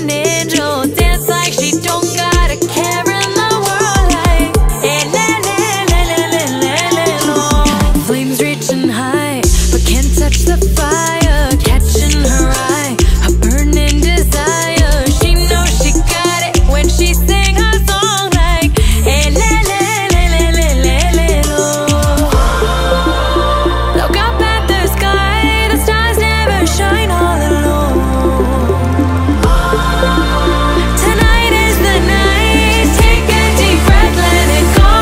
an angel. Dance like she don't got a care in the world. Like, eh, le, le, le, le, le, le, le, lo. Flames reaching high, but can't touch the fire. Catching her eye, a burning desire. She knows she got it when she sing her song. Like, eh, le, le, le, le, le, le, le, lo. Look up at the sky, the stars never shine all alone. Tonight is the night, take a deep breath, let it go.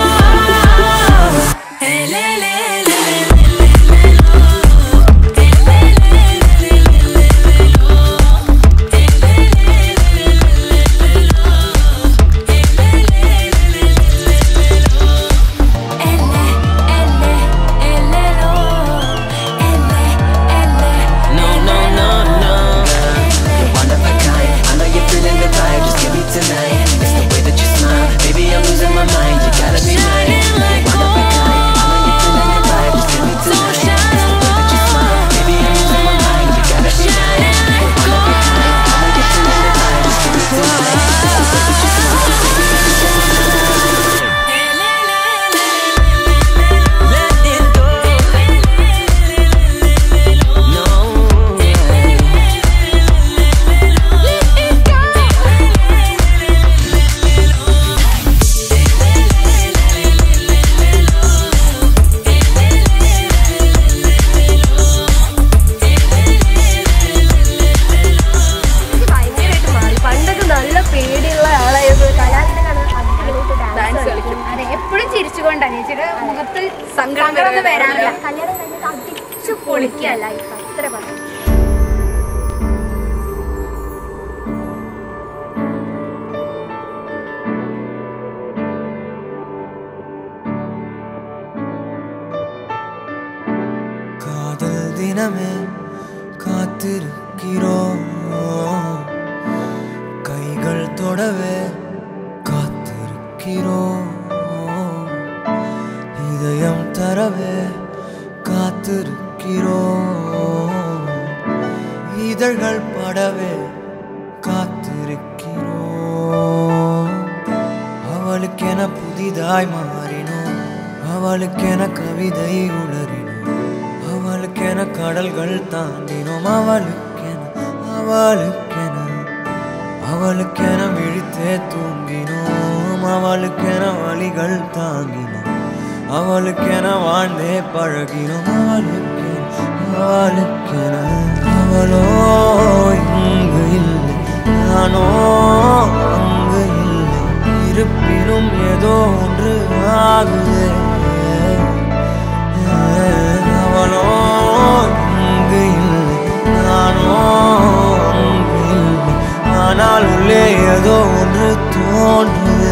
Hey, le, le, le, le, le, le, lo. Hey, le, le, le, le, le, le, lo. Hey, le, le, le, le, le, le, lo. Hey, le, le, le, le, le, le, lo. Elle, elle, lo. No, no, no, no. You're one of a kind. I know you're feeling the vibe. Just give me tonight. It's the way that you smile. Baby, I'm losing my mind. You gotta be mine. You're one of a kind. I know you're feeling the vibe. Just give me tonight. It's the way that you smile. Baby, I'm losing my mind. You gotta be mine. You're one of a kind. I know you're feeling the vibe. Just give me tonight. It's the way that you smile. Baby, I'm losing my mind. Let it go. No. ഭയങ്കരമായിട്ട് മാറി. പണ്ടൊക്കെ നല്ല പേടിയുള്ള ആളായിരുന്നു. കലാവിനെ dance കളിക്കും. അതെ, എപ്പോഴും ചിരിച്ചുകൊണ്ടാണ്. ചേച്ചിയുടെ മുഖത്ത് സങ്കടമൊന്നും വരാറില്ല. കല്യാണം കഴിഞ്ഞിട്ട് അടിച്ചു പൊളിക്കുക ലൈഫ്. അത്ര പറഞ്ഞു. காதல் தினமே காத்திருக்கிறோம், கைகள் தொடவே காத்திருக்கிறோம், இதயம் தரவே காத்திருக்கிறோம், இதழ்கள் படவே காத்திருக்கிறோம். அவளுக்கென புதிதாய் மாறினோம், அவளுக்கென கவிதை உளறினோம், அவளுக்கென கடல்கள் தாண்டினோம், அவளுக்கென அவளுக்கென அவளுக்கென விழித்தே தூங்கினோம், அவளுக்கென வழிகள் தாங்கினோம், அவளுக்கென வாழ்ந்தே பழகினோம், அவளுக்கென அவளுக்கென. அவளோ இங்கு இல்லை, நானோ அங்கு இல்லை, இருப்பினும் ஏதோ ஒன்று ஆகுதே. அவளோ இங்கு இல்லை, நானோ அங்கு இல்லை, ஆனால் உள்ளே ஏதோ ஒன்று தோன்றுதே.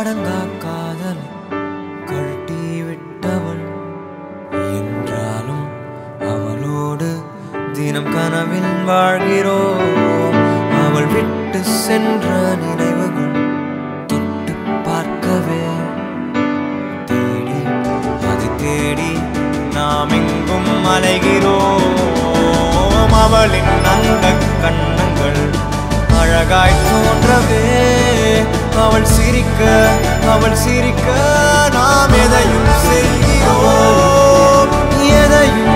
அடங்கா காதல் கழட்டி விட்டவள் என்றாலும் அவளோடு தினம் கனவில் வாழ்கிறோம். அவள் விட்டு சென்ற நினைவுகள் தொட்டு பார்க்கவே தேடி அது தேடி நாம் எங்கும் அலைகிறோம். அவளின் அந்த கண்ணங்கள் அழகாய் தோன்றவே அவள் சிரிக்க நாம் எதையும் செய்கிறோம். எதையும்